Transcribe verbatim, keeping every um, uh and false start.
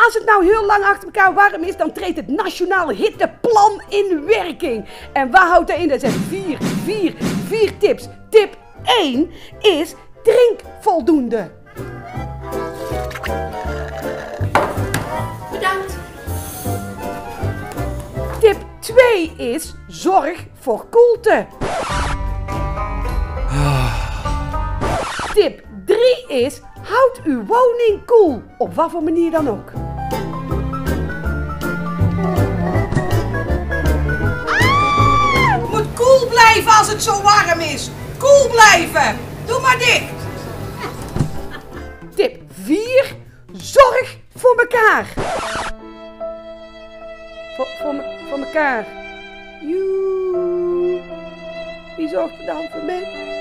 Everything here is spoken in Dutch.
Als het nou heel lang achter elkaar warm is, dan treedt het Nationale Hitteplan in werking. En waar houdt dat in? Dat zijn vier, vier, vier tips. Tip één is drink voldoende. Bedankt. Tip twee is zorg voor koelte. Tip drie is houd uw woning koel, op wat voor manier dan ook. Het moet koel blijven als het zo warm is. Koel blijven. Doe maar dicht. Tip vier, zorg voor elkaar. Voor, voor, me- voor elkaar. Joe. Wie zorgt er dan voor mij?